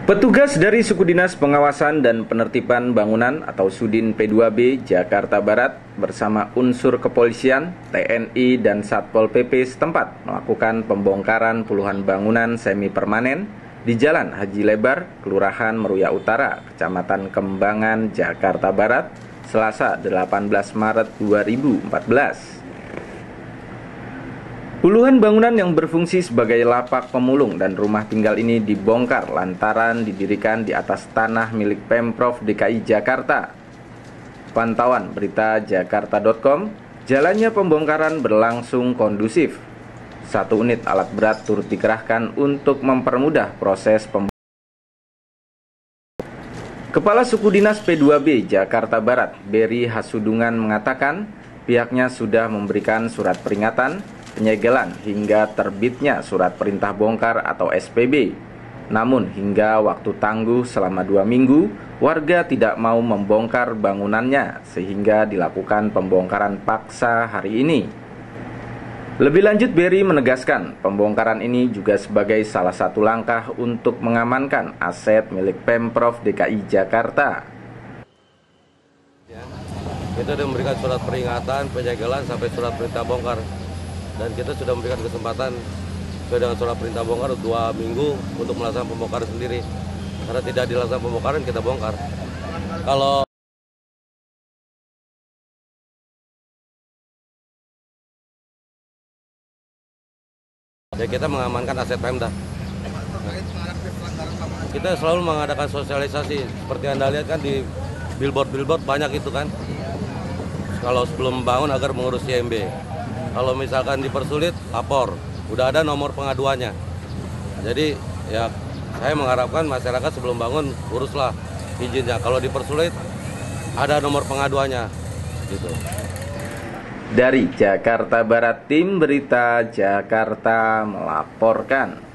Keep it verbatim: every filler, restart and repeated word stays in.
Petugas dari Suku Dinas Pengawasan dan Penertiban Bangunan atau Sudin P dua B Jakarta Barat bersama unsur kepolisian, T N I, dan Satpol P P setempat melakukan pembongkaran puluhan bangunan semi permanen di Jalan Haji Lebar, Kelurahan Meruya Utara, Kecamatan Kembangan, Jakarta Barat, Selasa delapan belas Maret dua ribu empat belas. Puluhan bangunan yang berfungsi sebagai lapak pemulung dan rumah tinggal ini dibongkar lantaran didirikan di atas tanah milik Pemprov D K I Jakarta. Pantauan berita jakarta titik com, jalannya pembongkaran berlangsung kondusif. Satu unit alat berat turut dikerahkan untuk mempermudah proses pembongkaran. Kepala Suku Dinas P dua B Jakarta Barat, Beri Hasudungan, mengatakan pihaknya sudah memberikan surat peringatan, penyegelan hingga terbitnya surat perintah bongkar atau S P B. Namun hingga waktu tangguh selama dua minggu, warga tidak mau membongkar bangunannya sehingga dilakukan pembongkaran paksa hari ini. Lebih lanjut, Beri menegaskan pembongkaran ini juga sebagai salah satu langkah untuk mengamankan aset milik Pemprov D K I Jakarta. Ya, kita sudah memberikan surat peringatan, penyegelan sampai surat perintah bongkar. Dan kita sudah memberikan kesempatan sesuai dengan surat perintah bongkar dua minggu untuk melaksanakan pembongkaran sendiri. Karena tidak dilaksanakan pembongkaran, kita bongkar. Kalau ya kita mengamankan aset Pemda. Kita selalu mengadakan sosialisasi. Seperti Anda lihat kan di billboard-billboard banyak itu kan. Kalau sebelum bangun agar mengurus I M B. Kalau misalkan dipersulit, lapor. Udah ada nomor pengaduannya. Jadi ya saya mengharapkan masyarakat sebelum bangun uruslah izinnya. Kalau dipersulit, ada nomor pengaduannya. Gitu. Dari Jakarta Barat, tim berita Jakarta melaporkan.